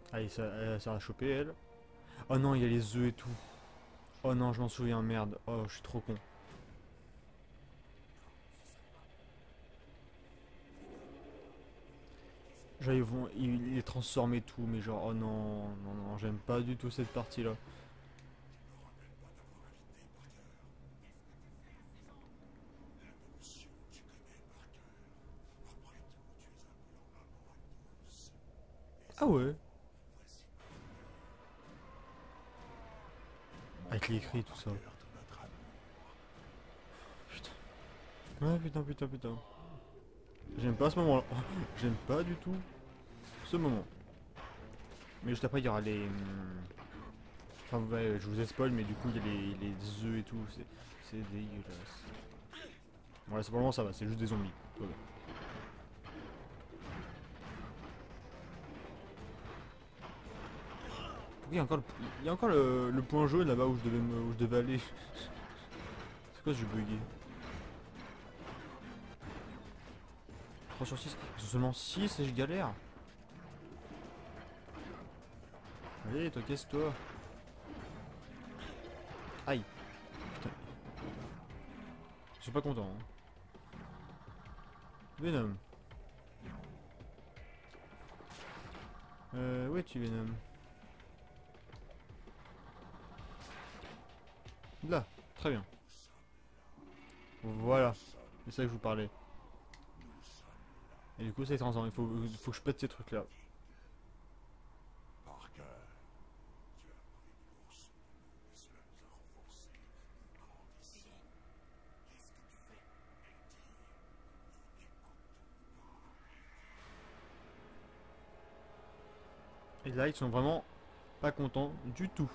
Allez, ça va choper elle. Oh non, il y a les œufs et tout. Oh non, je m'en souviens, merde. Oh, je suis trop con. Genre, ils les transforment et tout, mais genre, oh non, non, non, j'aime pas du tout cette partie-là. Ah ouais. Avec les cris, tout ça. Putain. Ouais, putain, putain, putain. J'aime pas ce moment-là. J'aime pas du tout ce moment. Mais juste après, il y aura les... Enfin, ouais, je vous ai spoil, mais du coup, il y a les œufs et tout. C'est dégueulasse. Voilà, c'est pour le moment, ça va. C'est juste des zombies. Tout va bien. Pourquoi il y a encore le point jaune là-bas où je devais aller. C'est quoi ce jeu bugué? 3 sur 6. Ils sont seulement 6 et je galère. Allez, toi, casse-toi. Aïe. Putain. Je suis pas content. Hein. Venom. Où es-tu, Venom? Là. Très bien. Voilà. C'est ça que je vous parlais. Et du coup, c'est transformé. Il faut que je pète ces trucs-là. Et là, ils sont vraiment pas contents du tout.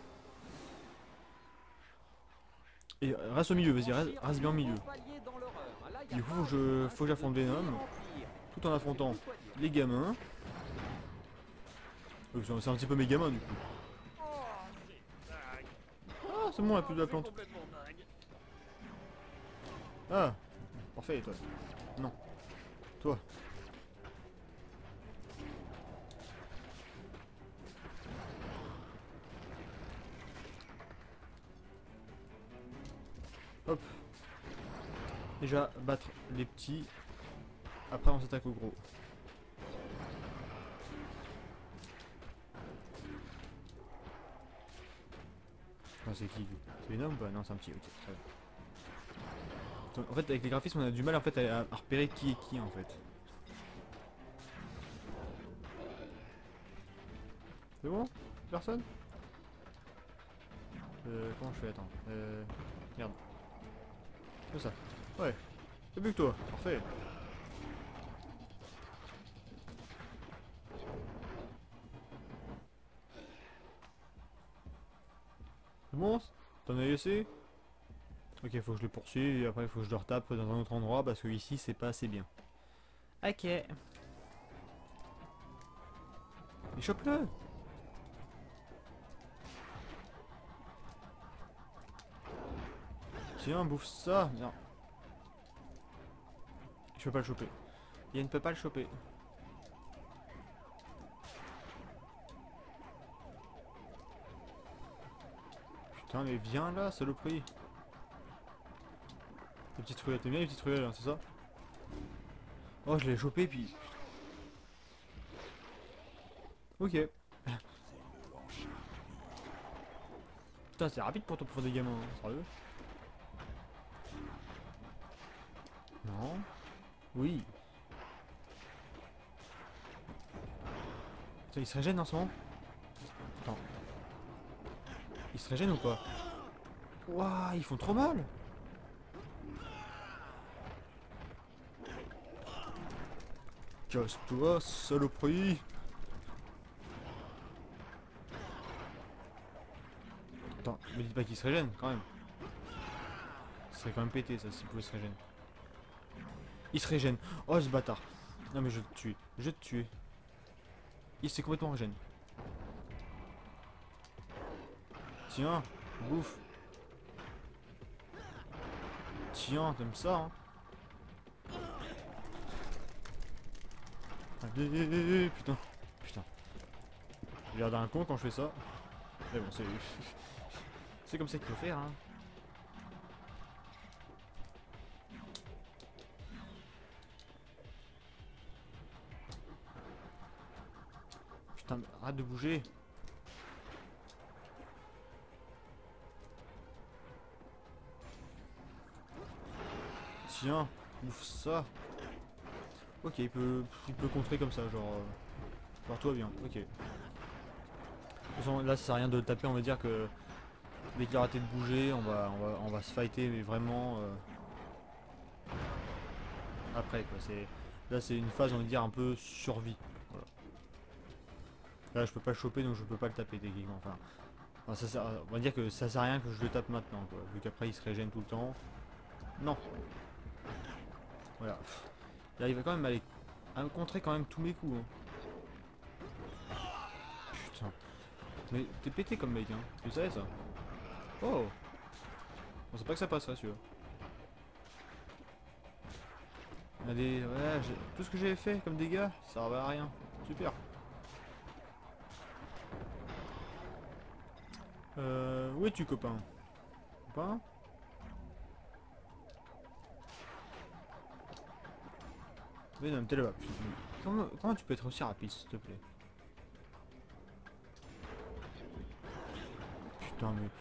Et reste au milieu, vas-y, reste bien au milieu. Du coup, faut que j'affronte Venom, tout en affrontant les gamins. C'est un petit peu mes gamins, du coup. Ah, c'est bon, on a plus de la plante. Ah, parfait, et toi? Non, toi. Hop. Déjà, battre les petits. Après, on s'attaque au gros. Ah, c'est qui? C'est une homme ou pas? Non, c'est un petit, ok, très bien. Donc, en fait, avec les graphismes, on a du mal en fait, à repérer qui est qui, en fait. C'est bon? Personne? Comment je fais? Attends. Merde. C'est ça. Ouais. C'est plus que toi. Parfait. C'est bon? T'en as laissé? Ok, faut que je le poursuive et après il faut que je le retape dans un autre endroit parce que ici c'est pas assez bien. Ok. Mais chope-le! Tiens, bouffe ça! Non. Je peux pas le choper. Il ne peut pas le choper. Putain, mais viens là, saloperie! Les petites ruelles, t'aimes bien les petites ruelles, hein, c'est ça? Oh, je l'ai chopé puis. Ok. Putain, c'est rapide pour des gamins, hein, sérieux? Non. Oui. Putain, il se régène en ce moment? Attends. Il se régène ou pas? Ouah, ils font trop mal! Casse-toi, saloperie! Attends, me dites pas qu'il se régène quand même. Ce serait quand même pété ça s'il pouvait se régénérer. Il se régène. Oh ce bâtard. Non mais je vais te tuer. Je vais te tuer. Il s'est complètement régène. Tiens, bouffe. Tiens, t'aimes ça hein? Allez, putain. Putain. J'ai l'air d'un con quand je fais ça. Mais bon, c'est... c'est comme ça qu'il faut faire, hein. Putain, mais arrête de bouger. Tiens, bouffe ça. Ok, il peut contrer comme ça, genre... genre toi bien, ok. De toute façon, là ça sert à rien de le taper, on va dire que... Dès qu'il a arrêté de bouger, on va se fighter, mais vraiment... après, quoi. Là c'est une phase, on va dire, un peu survie. Voilà. Là je peux pas le choper, donc je peux pas le taper, techniquement. Enfin, on va dire que ça sert à rien que je le tape maintenant, quoi. Vu qu'après il se régène tout le temps. Non. Voilà. Là il va quand même aller... à me contrer quand même tous mes coups, hein. Putain. Mais t'es pété comme mec, hein. Tu savais ça? Oh. On sait pas que ça passerait, celui-là. Allez, ouais, tout ce que j'avais fait comme dégâts, ça servait à rien. Super. Où es-tu, copain? Copain? Venom, t'es là-bas. Comment tu peux être aussi rapide, s'il te plaît? Putain, mais...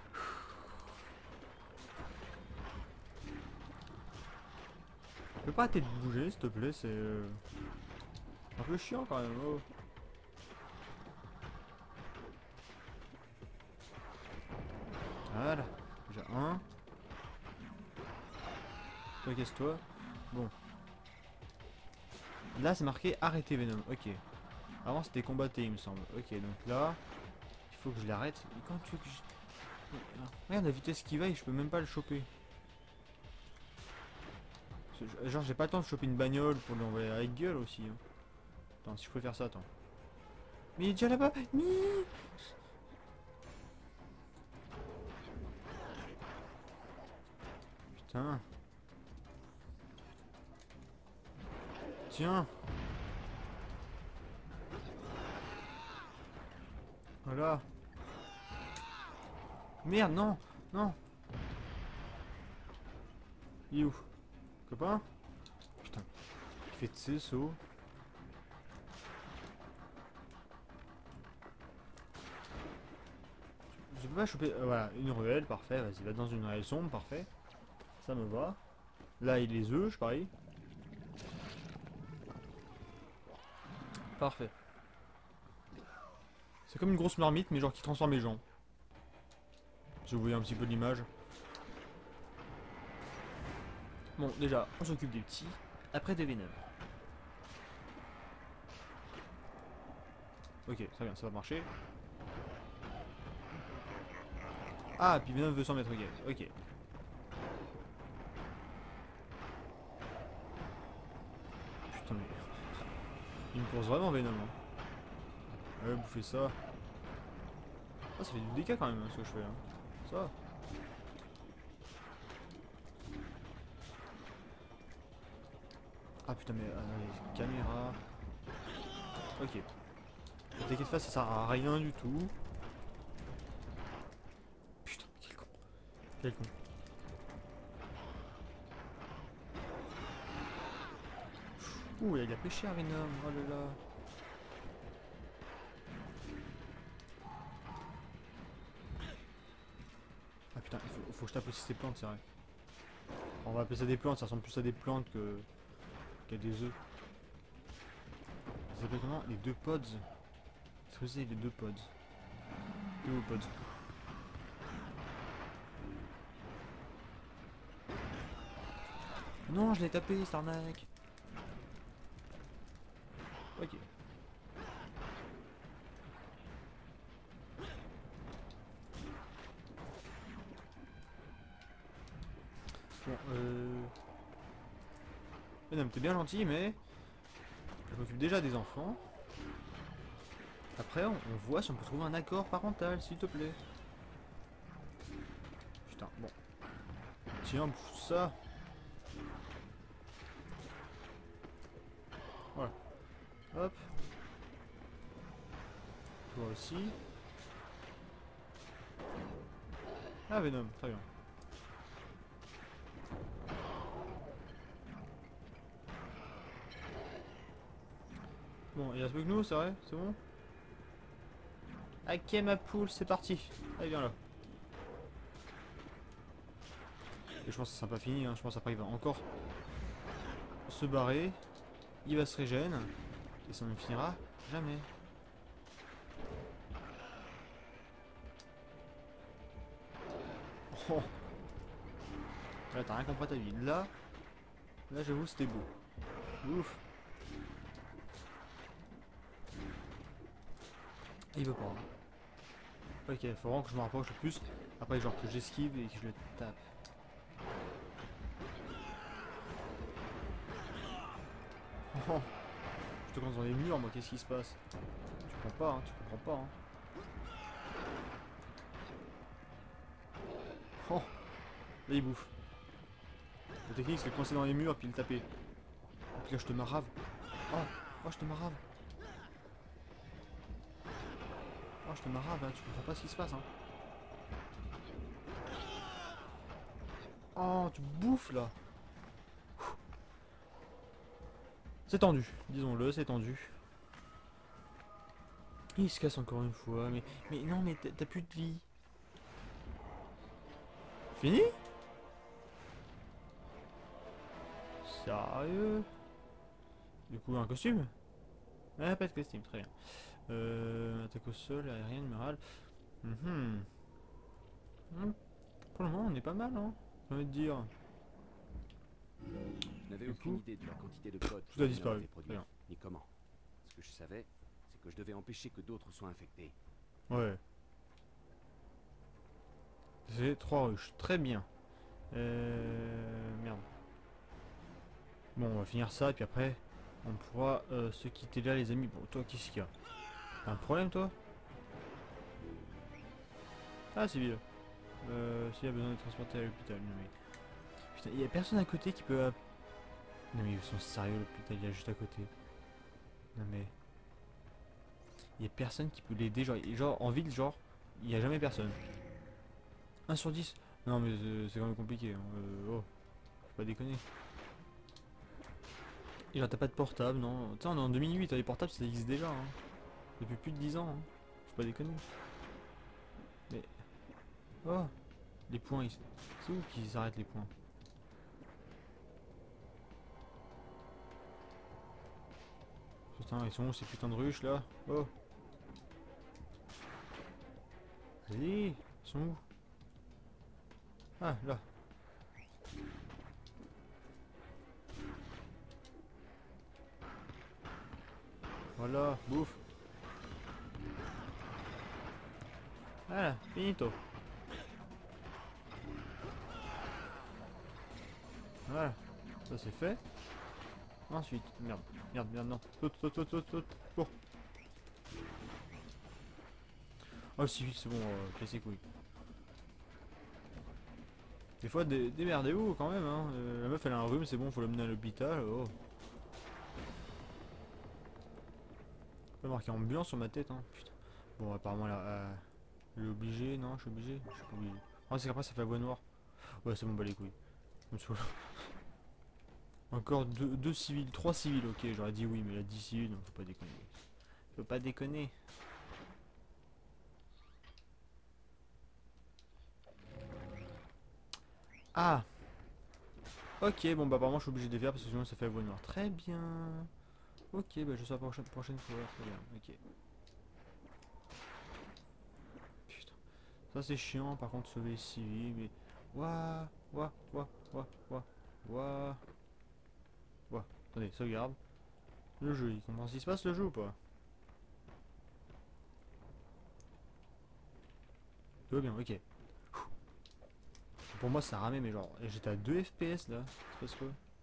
Tu peux pas arrêter de bouger, s'il te plaît, c'est... un peu chiant, quand même, oh. Voilà, déjà un. Toi, casse-toi. Bon. Là, c'est marqué arrêter Venom, ok. Avant, c'était combattre, il me semble. Ok, donc là, il faut que je l'arrête. Et quand tu veux que je... Regarde la vitesse qu'il va et je peux même pas le choper. Genre, j'ai pas le temps de choper une bagnole pour lui envoyer avec gueule aussi. Hein. Attends, si je peux faire ça, attends. Mais il est déjà là-bas. Putain. Tiens. Voilà. Merde, non. Non. Il est où? Copain? Putain. Il fait de ses sauts. Je peux pas choper... voilà, une ruelle, parfait. Vas-y, va dans une ruelle sombre, parfait. Ça me va. Là, il les œufs, je parie. Parfait. C'est comme une grosse marmite, mais genre qui transforme les gens. Si vous voyez un petit peu l'image. Bon, déjà, on s'occupe des petits. Après des Venom. Ok, très bien, ça va marcher. Ah, puis Venom veut s'en mettre, ok. Ok. Putain, mais... il me force vraiment Venom. Hein. Ouais, bouffer ça. Ah, ça fait du dégât quand même, hein, ce que je fais. Hein. Ça. Ah putain, mais caméra. Ok. T'inquiète pas, ça sert à rien du tout. Putain, quel con. Quel con. Ouh, il a pêché à Venom. Oh là là. Ah putain, faut que je tape aussi ces plantes, c'est vrai. On va appeler ça des plantes, ça ressemble plus à des plantes qu'à des œufs. Ça s'appelle comment? Les deux pods. Qu'est-ce que c'est les deux pods? Deux pods. Non, je l'ai tapé, cette arnaque. Ok. Bon, Madame, t'es bien gentil, mais... je m'occupe déjà des enfants. Après, on voit si on peut trouver un accord parental, s'il te plaît. Putain, bon. Tiens, bouffe ça. Voilà. Hop. Toi aussi. Ah, Venom, très bien. Bon, il reste plus que nous, c'est vrai? C'est bon? Ok, ma poule, c'est parti. Allez, viens là. Et je pense que ça sera pas fini, hein. Je pense qu'après il va encore se barrer. Il va se régénérer. Et ça ne finira jamais. Oh. Là, t'as rien compris à ta vie. Là j'avoue, c'était beau. Ouf. Il veut pas. Hein. Ok, faut vraiment que je me rapproche le plus. Après, genre que j'esquive et que je le tape. Oh. Je te commence dans les murs, moi, qu'est-ce qui se passe? Tu comprends pas, hein, tu comprends pas. Hein. Oh. Là, il bouffe. La technique, c'est de coincer dans les murs et puis le taper. Et puis là, je te marave. Oh, oh, je te marave. Oh, je te marave, hein, tu comprends pas ce qui se passe, hein. Oh, tu bouffes là. C'est tendu, disons-le, c'est tendu. Il se casse encore une fois, mais non, mais t'as plus de vie. Fini? Sérieux? Du coup, un costume? Ah, pas de costume, très bien. Attaque au sol, aérien, numéral. Mhm. Pour le moment, on est pas mal, hein. J'ai envie de dire. Je n'avais Du aucune coup, idée de la quantité de code tout a que Venom disparu. avait Très produit, bien. ni comment. Ce que je savais, c'est que je devais empêcher que d'autres soient infectés. Ouais. C'est 3 ruches, très bien. Merde. Bon, on va finir ça, et puis après, on pourra se quitter là, les amis. Bon, toi, qu'est-ce qu'il y a? T'as un problème, toi? Ah, c'est vide. S'il a besoin de transporter à l'hôpital. Non, mais... Putain, il y a personne à côté qui peut... Non, mais ils sont sérieux, l'hôpital, il y a juste à côté. Non, mais... Il y a personne qui peut l'aider, genre, en ville, genre, il y a jamais personne. 1 sur 10. Non, mais c'est quand même compliqué. Hein. Oh, faut pas déconner. Et genre, t'as pas de portable, non? Tu sais, on est en 2008, hein, les portables, ça existe déjà, hein. Depuis plus de 10 ans, hein. Faut pas déconner. Mais... Oh, les points, c'est où qu'ils s'arrêtent les points? Putain, ils sont où ces putains de ruches, là? Oh, allez, ils sont où? Ah, là. Voilà, bouffe. Voilà, finito. Voilà, ça c'est fait. Ensuite, merde, merde, merde, non. Saute, saute, saute, saute, saute. Bon. Oh, si vite, c'est bon, casse les couilles. Des fois, démerdez-vous quand même, hein. La meuf, elle a un rhume, c'est bon, faut l'amener à l'hôpital. Oh. Pas marqué ambiance sur ma tête, hein. Putain. Bon, apparemment, là, je suis obligé, non, je suis obligé. Je suis pas obligé. Ah, c'est qu'après, ça fait la voix noire. Ouais, c'est bon, bah les couilles. Ça me saoule. Encore deux civils, 3 civils, ok, j'aurais dit oui, mais là 10 civils, non, faut pas déconner. Faut pas déconner. Ah, ok, bon bah apparemment je suis obligé de les faire parce que sinon ça fait la voix noire. Très bien. Ok, bah je sais la prochaine fois, très bien, ok. Putain, ça c'est chiant par contre sauver les civils, mais... Ouah, ouah, ouah, ouah, ouah, ouah, ouah. Attendez, sauvegarde. Le jeu, il comprend ce qui se passe le jeu ou pas? Tout va bien, ok. Pour moi ça ramait mais genre, j'étais à 2 FPS là, c'est parce que...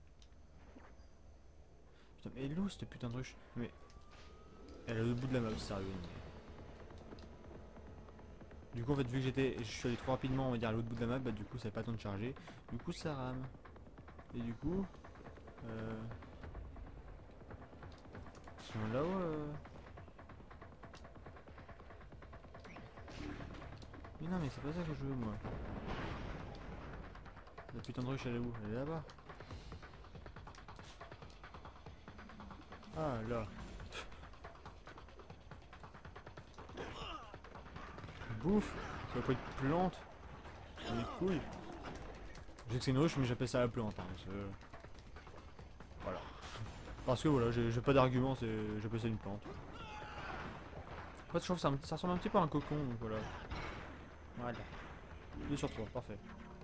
Putain, mais elle est où cette putain de ruche? Mais... Elle est au bout de la map, sérieux. Du coup en fait vu que je suis allé trop rapidement on va dire à l'autre bout de la map, bah du coup ça n'avait pas le temps de charger. Du coup ça rame. Et du coup... Ils sont là-haut Mais non, mais c'est pas ça que je veux, moi. La putain de ruche, elle est où? Elle est là-bas. Ah, là. Bouffe. Ça va pas être plante. On est couilles. Je sais que c'est une ruche, mais j'appelle ça la plante. Hein, voilà. Parce que voilà, j'ai pas d'argument, j'appelle ça une plante. En fait, je trouve que ça ressemble un petit peu à un cocon, donc voilà. Voilà. 2 sur 3, parfait.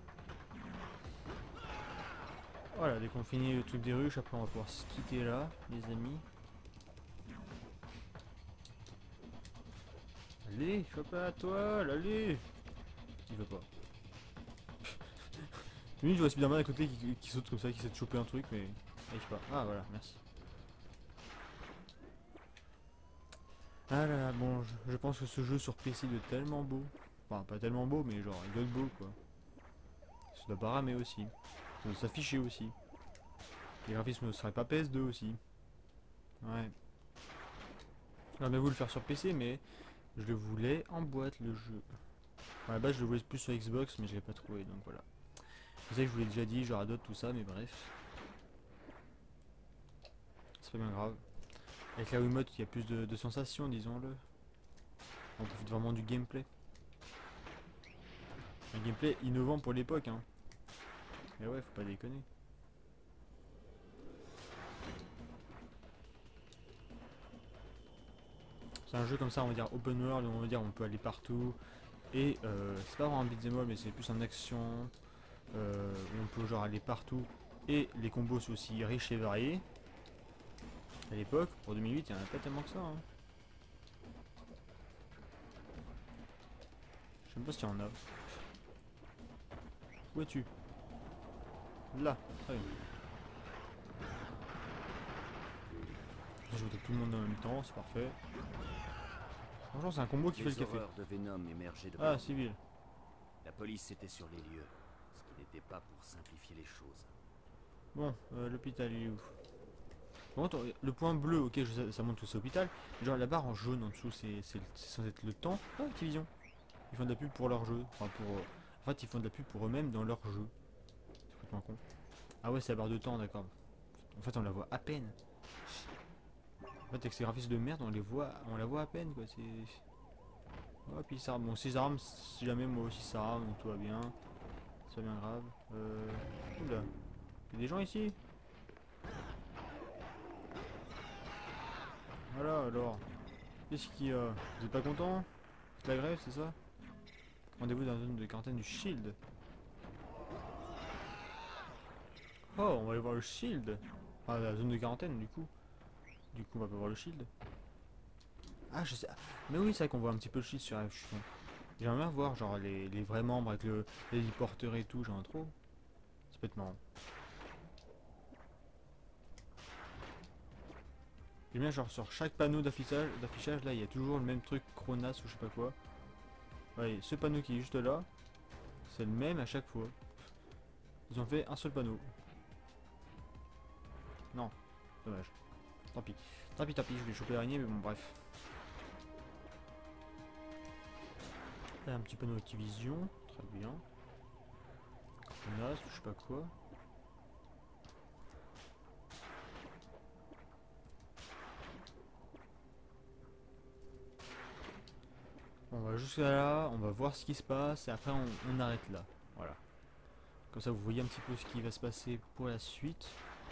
Voilà, dès qu'on finit le truc des ruches, après on va pouvoir se quitter là, les amis. Allez, je pas à toi, allez. Il veut pas. Lui, je vois Spider-Man à côté qui saute comme ça, qui essaie de choper un truc, mais il arrive pas. Ah voilà, merci. Ah là là, bon, je pense que ce jeu sur PC doit être tellement beau. Enfin, pas tellement beau, mais genre, il doit être beau, quoi. Ça doit pas ramer aussi. Ça doit s'afficher aussi. Les graphismes ne seraient pas PS2 aussi. Ouais. J'aimerais vous le faire sur PC, mais je le voulais en boîte, le jeu. À la base, je le voulais plus sur Xbox, mais je l'ai pas trouvé, donc voilà. Vous savez que je vous l'ai déjà dit, genre d'autres, tout ça, mais bref. C'est pas bien grave. Avec la Wiimote, il y a plus de sensations, disons-le. On profite vraiment du gameplay. Un gameplay innovant pour l'époque, hein. Mais ouais, faut pas déconner. C'est un jeu comme ça, on va dire open world, on va dire on peut aller partout. Et c'est pas vraiment un beat'em all, mais c'est plus en action. Où on peut genre aller partout. Et les combos sont aussi riches et variés. À l'époque, pour 2008, il y en a pas tellement que ça. Hein. Je sais même pas s'il y en a. Où es-tu? Là, très bien. Je joue tout le monde en même temps, c'est parfait. Franchement, c'est un combo qui fait le Les café. horreurs de Venom émergeaient de Ah, partout. civil. La police était sur les lieux, ce qui n'était pas pour simplifier les choses. Bon, l'hôpital il est où? Par contre, le point bleu, ok, ça montre que c'est l'hôpital. Genre la barre en jaune en dessous, c'est censé être le temps. Ah, Activision. Ils font de la pub pour leur jeu. Enfin, en fait, ils font de la pub pour eux-mêmes dans leur jeu. C'est complètement con. Ah ouais, c'est la barre de temps, d'accord. En fait, on la voit à peine. En fait, avec ces graphismes de merde, on la voit à peine, quoi. C'est. Ouais, puis ça rame. Bon, si ça rame, si jamais moi aussi ça rame, donc tout va bien. C'est pas bien grave. Oula. Il y a des gens ici? Voilà, alors. Qu'est-ce qu'il y a? Vous êtes pas content? C'est la grève, c'est ça? Rendez-vous dans la zone de quarantaine du Shield. Oh, on va aller voir le Shield. Enfin, la zone de quarantaine, du coup. Du coup, on va pas voir le Shield. Ah, je sais. Mais oui, c'est vrai qu'on voit un petit peu le Shield sur la F. J'aimerais bien voir, genre, les vrais membres avec l'héliporteur et tout, genre, trop. Ça peut être marrant. J'aime bien, genre, sur chaque panneau d'affichage, là, il y a toujours le même truc, Chronas ou je sais pas quoi. Ouais, ce panneau qui est juste là, c'est le même à chaque fois. Ils ont fait un seul panneau. Non, dommage. Tant pis. Tant pis, je vais choper l'araignée, mais bon, bref. Là, un petit panneau Activision, très bien. Chronas, je sais pas quoi. On va jusqu'à là, on va voir ce qui se passe et après on arrête là. Voilà. Comme ça vous voyez un petit peu ce qui va se passer pour la suite.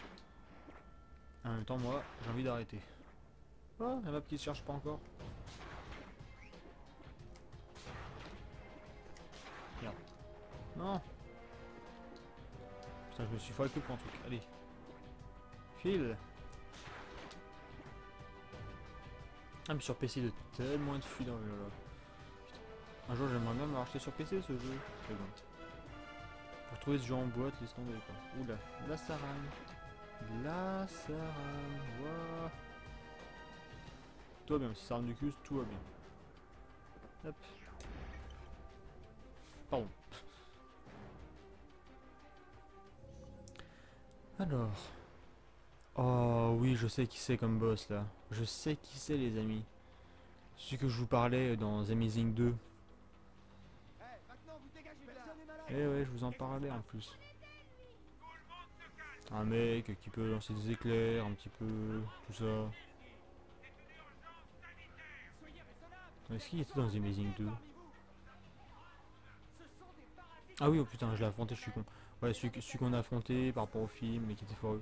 En même temps moi j'ai envie d'arrêter. Oh la map qui se charge pas encore. Merde. Non. Putain je me suis foiré que pour un truc. Allez. File. Ah mais sur PC il doit tellement être fluide. Oh là là. Un jour j'aimerais même me racheter sur PC ce jeu. C'est bon. Pour trouver ce jeu en boîte, laisse tomber quoi. Oula, là ça rame. Là ça rame. Wouah. Tout va bien, si ça rame du cul, tout va bien. Hop. Pardon. Alors. Oh oui, je sais qui c'est comme boss là. Je sais qui c'est les amis. Celui que je vous parlais dans Amazing 2. Eh ouais, je vous en parlais en plus. Un mec qui peut lancer des éclairs, un petit peu, tout ça. Est-ce qu'il était dans The Amazing 2? Ah oui, oh putain, je l'ai affronté, je suis con. Ouais, celui qu'on a affronté par rapport au film, mais qui était foireux.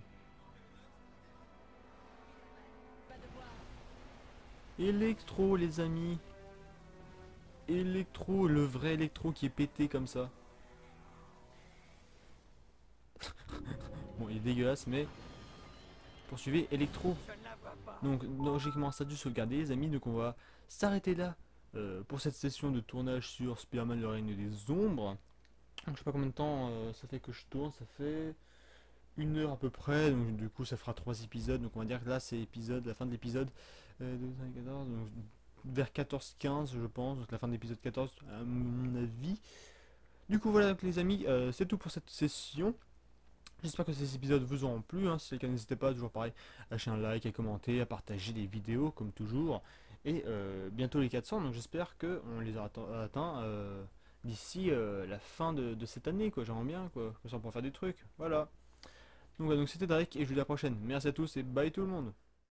Electro, les amis. Electro, le vrai Electro qui est pété comme ça. Bon, il est dégueulasse, mais poursuivez Electro. Donc, logiquement, ça a dû sauvegarder, les amis. Donc, on va s'arrêter là pour cette session de tournage sur Spider-Man le règne des ombres. Donc, je sais pas combien de temps ça fait que je tourne, ça fait 1 heure à peu près. Donc, du coup, ça fera 3 épisodes. Donc, on va dire que là, c'est la fin de l'épisode 14, donc, vers 14-15, je pense. Donc, la fin de l'épisode 14, à mon avis. Du coup, voilà, donc, les amis, c'est tout pour cette session. J'espère que ces épisodes vous auront plu, hein. Si c'est le cas, n'hésitez pas, toujours pareil, à lâcher un like, à commenter, à partager les vidéos, comme toujours. Et bientôt les 400, donc j'espère qu'on les aura atteints d'ici la fin de cette année, quoi. J'aimerais bien, quoi. Comme ça, on pourra faire des trucs. Voilà. Donc, voilà, donc c'était Drake, et je vous dis à la prochaine. Merci à tous, et bye tout le monde.